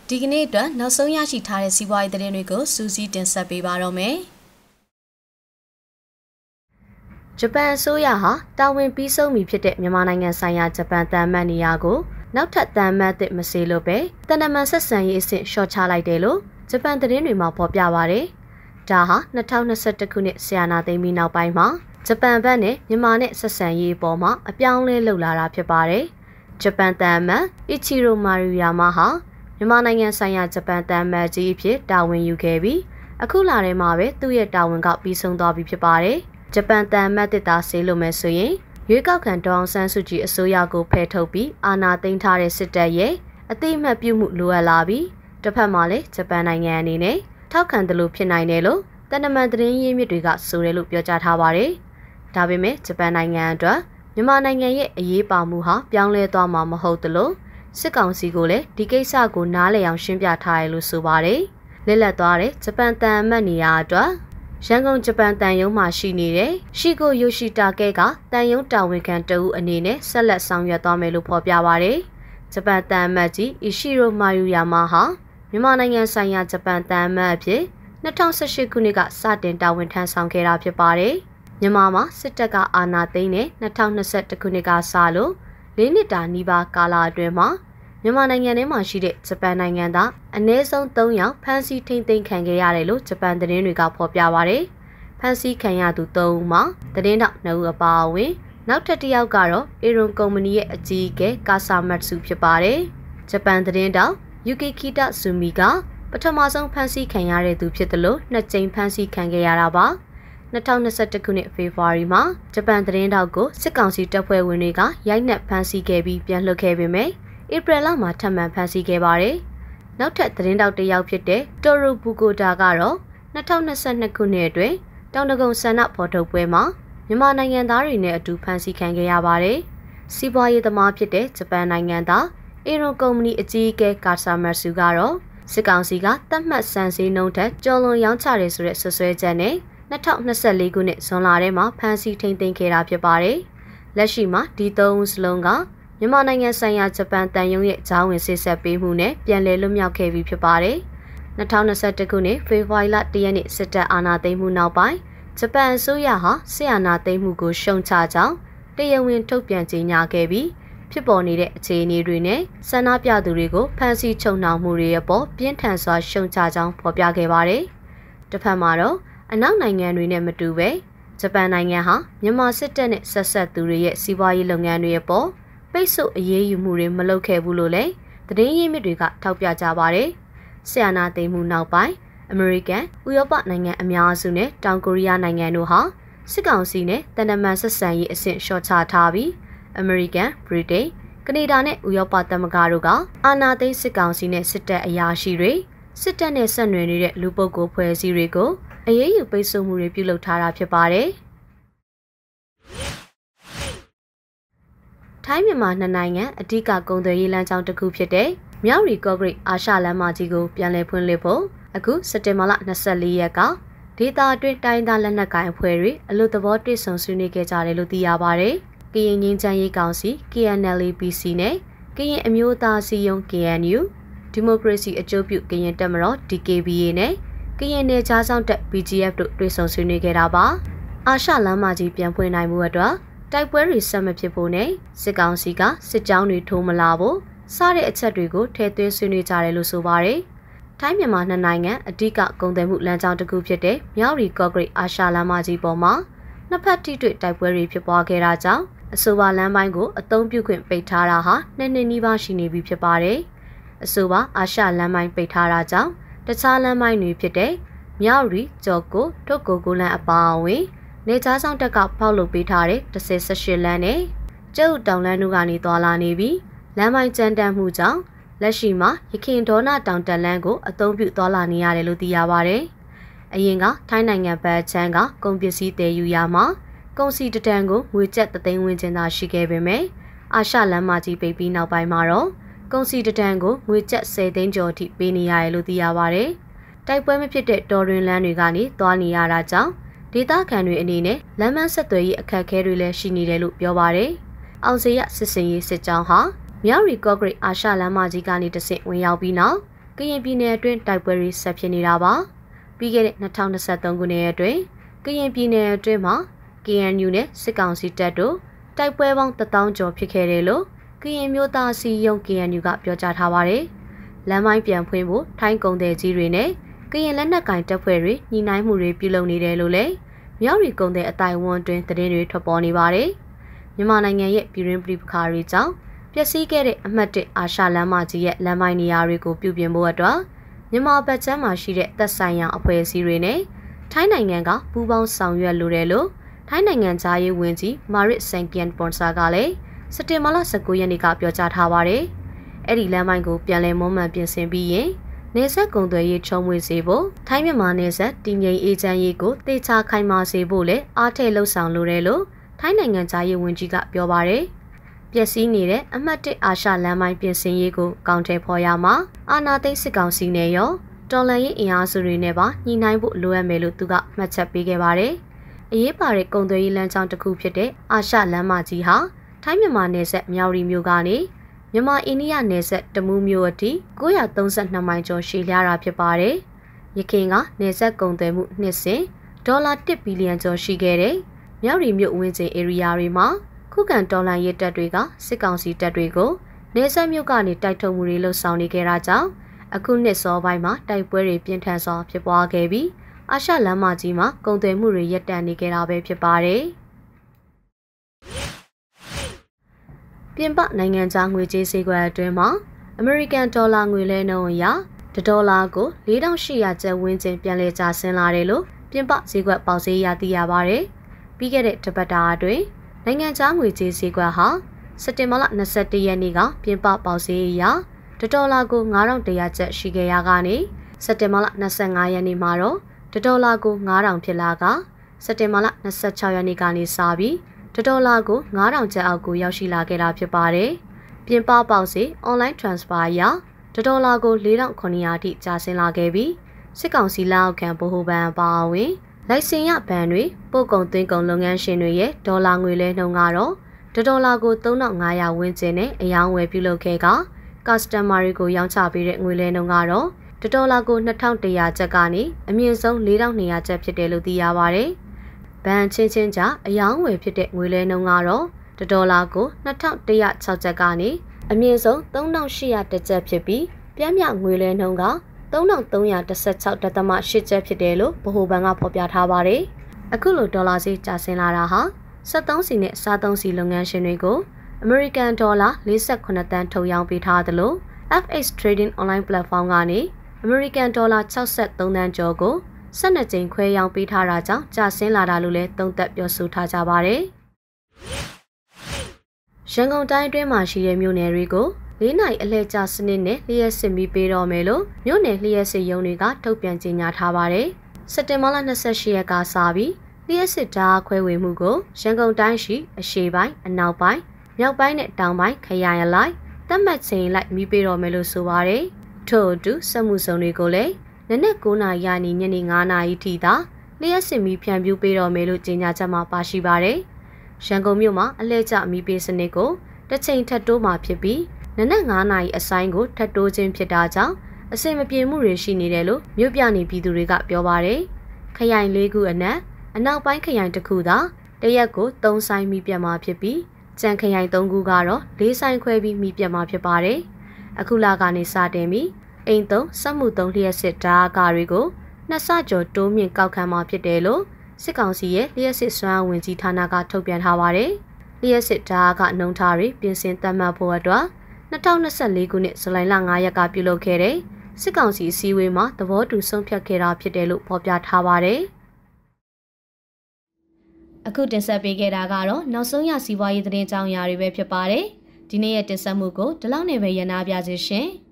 ဒီကနေ့အတွက်နောက်ဆုံးရရှိထားတဲ့စီးပွားရေးသတင်းတွေကိုစူးစီးတင်ဆက်ပေးပါတော့မယ်။ဂျပန်အစိုးရဟာတာဝန်ပြီးဆုံးပြီဖြစ်တဲ့မြန်မာနိုင်ငံဆိုင်ရာဂျပန်သံအမတ်နေရာကိုနောက်ထပ်သံအမတ်သစ်မစေလို့ပဲတန်တမန်ဆက်ဆံရေးအဆင့်လျှော့ချလိုက်တယ်လို့ဂျပန်သတင်းတွေမှာဖော်ပြပါရယ်။ဒါဟာ2021ခုနှစ်ဆီယနာသိမ်းပြီးနောက်ပိုင်းမှာဂျပန်ဘက်နဲ့မြန်မာနဲ့ဆက်ဆံရေးအပေါ်မှာအပြောင်းလဲလုပ်လာတာဖြစ်ပါတယ်။ဂျပန်သံအမတ်အီချီရိုမာရူယာမာဟာမြန်မာနိုင်ငံဆိုင်ရာဂျပန်သံအမတ်ကြီးအဖြစ်တာဝန်ယူခဲ့ပြီးအခုလထဲမှာပဲသူ့ရဲ့တာဝန်ကပြီးဆုံးသွားပြီဖြစ်ပါတယ်။ဂျပန်သံအမတ်တစ်သားဆေးလို့မယ်ဆိုရင်ရွေးကောက်ခံဒေါအောင်ဆန်းစုကြည်အစိုးရကိုဖယ်ထုတ်ပြီးအာဏာသိမ်းထားတဲ့စစ်တပ်ရဲ့အသိအမှတ်ပြုမှုလိုအပ်လာပြီးတစ်ဖက်မှာလည်းဂျပန်နိုင်ငံအနေနဲ့ထောက်ခံတယ်လို့ဖြစ်နိုင်တယ်လို့တန်တမန်သတင်းရင်းမြစ်တွေကဆိုတယ်လို့ပြောကြားထားပါတယ်။ဒါပေမဲ့ဂျပန်နိုင်ငံအတွက်မြန်မာနိုင်ငံရဲ့အရေးပါမှုဟာပြောင်းလဲသွားမှာမဟုတ်သလိုစစ်ကောင်စီကိုလည်းဒီကိစ္စကိုနားလည်အောင်ရှင်းပြထားရလို့ဆိုပါတယ်။လက်လက်သွားတဲ့ဂျပန်သံအမတ်နေရာအတွက်ရန်ကုန်ဂျပန်တန်ယုံမှာရှိနေတဲ့ရှီကိုယိုရှိတာကဲကတန်ယုံတာဝန်ခံတဦးအနေနဲ့ဆက်လက်ဆောင်ရွက်သွားမယ်လို့ဖော်ပြပါရယ်။ဂျပန်တန်အမတ်ကြီးအီရှီရိုမာယူယာမာဟာမြန်မာနိုင်ငံဆိုင်ရာဂျပန်တန်အမတ်အဖြစ်2018ခုနှစ်ကစတင်တာဝန်ထမ်းဆောင်ခဲ့တာဖြစ်ပါတယ်။မြန်မာမှာစစ်တပ်ကအာဏာသိမ်းတဲ့2021ခုနှစ်ကစလို့၄နှစ်တာနီးပါးကာလအတွင်းမှာမြန်မာနိုင်ငံထဲမှာရှိတဲ့ဂျပန်နိုင်ငံသားအနည်းဆုံး3ယောက်ဖမ်းဆီးထိန်းသိမ်းခံခဲ့ရတယ်လို့ဂျပန်သတင်းတွေကဖော်ပြပါရယ်။ဖမ်းဆီးခံရသူ3ဦးမှာသတင်းတောက်2ဦးအပါအဝင်နောက်ထပ်တစ်ယောက်ကတော့အေရွန်ကုမ္ပဏီရဲ့အကြီးအကဲကာဆာမတ်ဆူဖြစ်ပါတယ်။ဂျပန်သတင်းတောက်ယူကီခီတာဆူမီကပထမဆုံးဖမ်းဆီးခံရတဲ့သူဖြစ်တယ်လို့2ကြိမ်ဖမ်းဆီးခံခဲ့ရတာပါ။2021ခုနှစ်ဖေဖော်ဝါရီမှာဂျပန်သတင်းတောက်ကိုစစ်ကောင်စီတပ်ဖွဲ့ဝင်တွေကရိုက်နှက်ဖမ်းဆီးခဲ့ပြီးပြန်လွှတ်ခဲ့ပေမယ့်ဧပြီလမှာထပ်မံဖမ်းဆီးခဲ့ပါတယ်။နောက်ထပ်သတင်းတောက်တစ်ယောက်ဖြစ်တဲ့တိုရိုဘူကိုတာကတော့2022ခုနှစ်အတွင်းတောင်တကုံဆန္ဒဖော်ထုတ်ပွဲမှာမြန်မာနိုင်ငံသားတွေနဲ့အတူဖမ်းဆီးခံခဲ့ရပါတယ်။စီးပွားရေးသမားဖြစ်တဲ့ဂျပန်နိုင်ငံသားအေရွန်ကုမ္ပဏီအကြီးအကဲကာဆာမတ်ဆူကတော့စစ်ကောင်စီကသတ်မှတ်စံစည်းနှုန်းထက်ကျော်လွန်ရောင်းချတယ်ဆိုတဲ့ဆွဆွဲချက်နဲ့2024ခုနှစ်ဇွန်လထဲမှာဖမ်းဆီးထိန်းသိမ်းခဲ့တာဖြစ်ပါတယ်။လက်ရှိမှာဒီ3ဦးစလုံးကမြန်မာနိုင်ငံဆိုင်ရာဂျပန်တန်ယုံရဲ့ဂျားဝင်စစ်ဆက်ပေးမှုနဲ့ပြန်လည်လွတ်မြောက်ခဲ့ပြီဖြစ်ပါတယ်။2021ခုနှစ်ဖေဖော်ဝါရီလ1ရက်နေ့စစ်တပ်အာဏာသိမ်းမှုနောက်ပိုင်းဂျပန်အစိုးရဟာစစ်အာဏာသိမ်းမှုကိုရှုံချကြောင်းတရားဝင်ထုတ်ပြန်ကြေညာခဲ့ပြီးဖြစ်ပေါ်နေတဲ့အခြေအနေတွေနဲ့ဆန္ဒပြသူတွေကိုဖမ်းဆီးချုပ်နှောင်မှုတွေအပေါ်ပြင်းထန်စွာရှုံချကြောင်းဖော်ပြခဲ့ပါတယ်။တစ်ဖက်မှာတော့အနောက်နိုင်ငံတွေနဲ့မတူပဲဂျပန်နိုင်ငံဟာမြန်မာစစ်တပ်နဲ့ဆက်ဆက်သူတွေရဲ့စီးပွားရေးလုပ်ငန်းတွေအပေါ်ပိတ်ဆို့အရေးယူမှုတွေမလုပ်ခဲ့ဘူးလို့လည်းသတင်းရင်းမြစ်တွေကထောက်ပြကြပါတယ်။ဆီယနာသိမ်းမှုနောက်ပိုင်းအမေရိကန်၊ဥရောပနိုင်ငံအများစုနဲ့တောင်ကိုရီးယားနိုင်ငံတို့ဟာစစ်ကောင်စီနဲ့တန်တမန်ဆက်ဆံရေးအဆင့်လျှော့ချထားပြီးအမေရိကန်၊ဗြိတိန်၊ကနေဒါနဲ့ဥရောပသမဂ္ဂတို့ကအာဏာသိမ်းစစ်ကောင်စီနဲ့စစ်တပ်အရာရှိတွေစစ်တပ်နဲ့ဆက်နွယ်နေတဲ့လူပုဂ္ဂိုလ်ဖွဲ့စည်းတွေကိုအရေးယူပိတ်ဆို့မှုတွေပြုလုပ်ထားတာဖြစ်ပါတယ်။ထိုင်းမြန်မာနှစ်နိုင်ငံအဓိကကုန်သွယ်ရေးလမ်းကြောင်းတစ်ခုဖြစ်တဲ့မြောက်ရီကော့ဂရိတ်အာရှလမ်းမကြီးကိုပြန်လည်ဖွင့်လှစ်ဖို့အခုစက်တင်ဘာလ24ရက်ကဒေသအတွင်းတိုင်းသားလက်နက်ကိုင်အဖွဲ့တွေအလို့သဘောတွေ့ဆုံဆွေးနွေးခဲ့ကြတယ်လို့သိရပါတယ်။ကရင်ငင်းချမ်းရေးကောင်စီ KNLA-PC နဲ့ကရင်အမျိုးသားစီယုံ KNU ဒီမိုကရေစီအကျိုးပြုကရင်တပ်မတော် DKBA နဲ့ကရင်နယ်ခြားစောင့်တပ် BGF တို့တွေ့ဆုံဆွေးနွေးခဲ့တာပါ။အာရှလမ်းမကြီးပြန်ဖွင့်နိုင်မှုအတွက်တိုက်ပွဲတွေဆက်မဖြစ်ဖို့နဲ့စစ်ကောင်စီကစစ်ကြောင်းတွေထိုးမလာဖို့စတဲ့အချက်တွေကိုထည့်သွင်းဆွေးနွေးကြတယ်လို့ဆိုပါတယ်။ထိုင်းမြန်မာနှစ်နိုင်ငံအဓိကကုန်သွယ်မှုလမ်းကြောင်းတစ်ခုဖြစ်တဲ့မြောက်ရီကော့ဂရိတ်အာရှလမ်းမကြီးပေါ်မှာနှစ်ဖက်ထိတွေ့တိုက်ပွဲတွေဖြစ်ပွားခဲ့တာကြောင့်အဆိုပါလမ်းပိုင်းကိုအသုံးပြုခွင့်ပိတ်ထားတာဟာ2နှစ်နီးပါးရှိနေပြီဖြစ်ပါတယ်။အဆိုပါအာရှလမ်းပိုင်းပိတ်ထားတာကြောင့်တခြားလမ်းပိုင်းတွေဖြစ်တဲ့မြောက်ရီကြော်ကိုထုတ်ကိုကိုလန်အပါအဝင်နေချားဆောင်တက်ကဖောက်လုပ်ပေးထားတဲ့18လမ်းနဲ့ကျုပ်တောင်လမ်းတို့ကနေသွားလာနေပြီးလမ်းပိုင်းကျန်းတမ်းမှုကြောင့်လက်ရှိမှာရခင်ဒေါနာတောင်တက်လမ်းကိုအသုံးပြုသွားလာနေရတယ်လို့သိရပါတယ်။အရင်ကထိုင်းနိုင်ငံဘက်ချမ်းကကုန်ပစ္စည်းတည်ယူရာမှာကုန်စည်တတန်ကိုငွေကျပ်3သိန်းဝန်းကျင်သာရှိခဲ့ပေမယ့်အာရှလမ်းမကြီးပိတ်ပြီးနောက်ပိုင်းမှာတော့ကုန်စည်တတန်ကိုငွေကျပ်10သိန်းကျော်အထိပေးနေရတယ်လို့သိရပါတယ်။တိုက်ပွဲမဖြစ်တဲ့တော်တွင်လမ်းတွေကနေသွားနေရတာကြောင့်ဒေသခံတွေအနေနဲ့လမ်းမဆက်သွယ်ရေးအခက်အခဲတွေလည်းရှိနေတယ်လို့ပြောပါတယ်။အောင်စေရစစ်စင်ရေးစစ်ကြောင်းဟာမြောက်ရီကော့ဂရိတ်အာရှလမ်းမကြီးကနေတဆင့်ဝင်ရောက်ပြီးနောက်ကရင်ပြည်နယ်အတွင်းတိုက်ပွဲတွေဆက်ဖြစ်နေတာပါပြီးခဲ့တဲ့2023ခုနှစ်အတွင်းကရင်ပြည်နယ်အတွင်းမှာ KNU နဲ့စစ်ကောင်စီတပ်တို့တိုက်ပွဲပေါင်း1000ကျော်ဖြစ်ခဲ့တယ်လို့ကရင်မျိုးသားစီယုံ KNU ကပြောကြားထားပါတယ်လမ်းမိုင်းပြန်ဖွင့်ဖို့ထိုင်းကုန်သည်ကြီးတွေနဲ့ကရင်လက်နက်ကင်တပ်ဖွဲ့တွေညှိနှိုင်းမှုတွေပြုလုပ်နေတယ်လို့လည်းမြောက်ရီကုန်သည်အတိုင်းအဝန်တွင်သတင်းတွေထွက်ပေါ်နေပါတယ်မြန်မာနိုင်ငံရဲ့ပြည်တွင်းပြည်ပခါတွေကြောင့်ပျက်စီးခဲ့တဲ့အမှတ်1အာရှလမ်းမကြီးရဲ့လမ်းမိုင်းနေရာတွေကိုပြုပြင်ဖို့အတွက်မြန်မာဘက်ခြမ်းမှာရှိတဲ့သက်ဆိုင်ရာအဖွဲ့အစည်းတွေနဲ့ထိုင်းနိုင်ငံကပူးပေါင်းဆောင်ရွက်လိုတယ်လို့ထိုင်းနိုင်ငံသားရေးဝန်ကြီးမာရစ်ဆန်ကန်ပွန်ဆာကလည်းစက်တင်ဘာလ19ရက်နေ့ကပြောကြားထားပါတယ်။အဲ့ဒီလမ်းမိုင်းကိုပြန်လည်မွမ်းမံပြင်ဆင်ပြီးရင်နေဆက်ကုံသွယ်ရေးချုံမွေစေဖို့ထိုင်းမြန်မာနေဆက်တည်ငြိမ်အေးချမ်းရေးကိုတေချာခိုင်မာစေဖို့လည်းအားထည့်လှုံ့ဆော်လိုတယ်လို့ထိုင်းနိုင်ငံသားရေးဝန်ကြီးကပြောပါတယ်။ပျက်စီးနေတဲ့အမှတ်1အာရှလမ်းမိုင်းပြင်ဆင်ရေးကိုကောင်တယ်ဖော်ရမှာအာနာသိန်းစစ်ကောင်စီနဲ့ရောတော်လှန်ရေးအင်အားစုတွေနဲ့ပါညှိနှိုင်းဖို့လိုအပ်မယ်လို့သူကမှတ်ချက်ပေးခဲ့ပါတယ်။အရေးပါတဲ့ကုန်သွယ်ရေးလမ်းကြောင်းတစ်ခုဖြစ်တဲ့အာရှလမ်းမကြီးဟာထိုင်းမြန်မာနယ်စပ်မြောက်ရီမြို့ကနေမြန်မာအိန္ဒိယနယ်စပ်တမူးမြို့အထိ932မိုင်ကျော်ရှည်လျားတာဖြစ်ပါတယ်။ယခင်ကနယ်စပ်ကုန်သွယ်မှုနှစ်စဉ်ဒေါ်လာ1ဘီလီယံကျော်ရှိခဲ့တဲ့မြောက်ရီမြို့ဝန်းကျင်ဧရိယာတွေမှာခုခံတော်လှန်ရေးတပ်တွေကစစ်ကောင်စီတပ်တွေကိုနယ်စပ်မြို့ကနေတိုက်ထုတ်မှုတွေလှုပ်ဆောင်နေကြတာကြောင့်အခုနှစ်စောပိုင်းမှာတိုက်ပွဲတွေပြင်းထန်စွာဖြစ်ပွားခဲ့ပြီးအာရှလမ်းမကြီးမှာကုန်သွယ်မှုတွေရပ်တန့်နေကြတာပဲဖြစ်ပါတယ်။ပြင်ပနိုင်ငံခြားငွေကြေးဈေးကွက်အတွင်းမှာအမေရိကန်ဒေါ်လာငွေလဲနှုန်းအရ$ဒေါ်လာကို4800ကျပ်ဝန်းကျင်ပြန်လည်ကျဆင်းလာတယ်လို့ပြင်ပဈေးကွက်ပေါက်ဈေးရသိရပါတယ်။ပြီးခဲ့တဲ့တပတ်တာအတွင်းနိုင်ငံခြားငွေကြေးဈေးကွက်ဟာစက်တင်ဘာလ21ရက်နေ့ကပြင်ပပေါက်ဈေးအရ$ဒေါ်လာကို9100ကျပ်ရှိခဲ့ရကနေစက်တင်ဘာလ25ရက်နေ့မှာတော့$ဒေါ်လာကို9000ဖြစ်လာကစက်တင်ဘာလ26ရက်နေ့ကနေစပြီး$ဒေါ်လာကို9000ကျပ်အောက်ကိုရောက်ရှိလာခဲ့တာဖြစ်ပါတယ်။ပြင်ပပေါက်ဈေး online transfer အရ$ဒေါ်လာကို4900အထိကျဆင်းလာခဲ့ပြီးစစ်ကောင်စီလက်အောက်ခံဗဟိုဘဏ်အပါအဝင်လိုင်စင်ရဘဏ်တွေပို့ကုန်သွင်းကုန်လုပ်ငန်းရှင်တွေရဲ့ဒေါ်လာငွေလဲနှုန်းကတော့$ဒေါ်လာကို3500ဝန်းကျင်နဲ့အယောင်းဝယ်ပြုလုပ်ခဲ့ကကစတမာတွေကိုရောင်းချပေးတဲ့ငွေလဲနှုန်းကတော့$ဒေါ်လာကို2100ကျပ်ကနေအမြင့်ဆုံး4200ကျပ်ဖြစ်တယ်လို့သိရပါတယ်။ဘဏ်ချင်းချင်းကြားအယောင်းဝယ်ဖြစ်တဲ့ငွေလဲနှုန်းကတော့$ဒေါ်လာကို2106ကျပ်ကနေအမြင့်ဆုံး3800ကျပ်ဖြစ်ပြီးပြည့်မြငွေလဲနှုန်းက3316.8ကျပ်ဖြစ်တယ်လို့ဗဟိုဘဏ်ကဖော်ပြထားပါတယ်။အခုလိုဒေါ်လာဈေးကျဆင်းလာတာဟာ73စီနဲ့စားသုံးစီလုပ်ငန်းရှင်တွေကိုအမေရိကန်ဒေါ်လာ48တန်းထုတ်ရောင်းပေးထားသလို FX Trading Online Platform ကနေအမေရိကန်ဒေါ်လာ63တန်းကျော်ကို12ကြိမ်ခွဲရောင်းပေးထားတာကြောင့်ကျဆင်းလာတာလို့လည်းသုံးသပ်ပြောဆိုထားကြပါတယ်။ရန်ကုန်တိုင်းအတွင်းမှာရှိတဲ့မြို့နယ်တွေကို၄နိုင်အလှည့်ကျစနစ်နဲ့လျှက်စစ်ပြီးပေးတော့မယ်လို့မြို့နယ်လျှက်စစ်ရုံးတွေကထုတ်ပြန်ကြေညာထားပါတယ်။စက်တင်ဘာလ28ရက်ကစပြီးလျှက်စစ်ဓာတ်ခွဲဝေမှုကိုရန်ကုန်တိုင်းရှိအရှေ့ပိုင်းအနောက်ပိုင်းမြောက်ပိုင်းနဲ့တောင်ပိုင်းခရိုင်အလိုက်သတ်မှတ်ချိန်လိုက်ပြီးပေးတော့မယ်လို့ဆိုပါတယ်။ထို့အတူစက်မှုစုံတွေကိုလည်းနနက်9နာရီကနေညနေ9နာရီထိသာလျှက်စစ်ပြီးဖြန့်ဖြူးပေးတော့မယ်လို့ကြေညာချက်မှာပါရှိပါတယ်။ရန်ကုန်မြို့မှာအလှည့်ကျမီးပေးစနစ်ကိုတစ်ချိန်ထပ်တိုးမှာဖြစ်ပြီးနနက်9နာရီအဆိုင်ကိုထပ်တိုးခြင်းဖြစ်တာကြောင့်အဆင်မပြေမှုတွေရှိနေတယ်လို့မြို့ပြနေပြည်သူတွေကပြောပါတယ်။ခရိုင်၄ခုအနက်အနောက်ပိုင်းခရိုင်တစ်ခုသာတရက်ကို3ဆိုင်မီးပြတ်မှာဖြစ်ပြီးကြံခရိုင်3ခုကတော့4ဆိုင်ခွဲပြီးမီးပြတ်မှာဖြစ်ပါတယ်။အခုလကနေစတင်ပြီးအိမ်သုံးစက်မှုသုံးလျှက်စစ်ဓာတ်ကားတွေကို2ဆကျော်တိုးမြင့်ကောက်ခံမှာဖြစ်တယ်လို့စစ်ကောင်စီရဲ့လျှက်စစ်စွမ်းဝင်ကြီးဌာနကထုတ်ပြန်ထားပါတယ်။လျှက်စစ်ဓာတ်ကနှုံထားတွေပြင်ဆင်သတ်မှတ်ဖို့အတွက်2024ခုနှစ်ဇူလိုင်လ9ရက်ကပြုလုပ်ခဲ့တဲ့စစ်ကောင်စီအစည်းအဝေးမှာသဘောတူဆုံးဖြတ်ခဲ့တာဖြစ်တယ်လို့ဖော်ပြထားပါတယ်။အခုတင်ဆက်ပေးခဲ့တာကတော့နောက်ဆုံးရစီးပွားရေးသတင်းကြောင်းအရာတွေပဲဖြစ်ပါတယ်။ဒီနေ့ရဲ့တင်ဆက်မှုကိုဒီလောက်နဲ့ပဲရနာပြစေရှင်။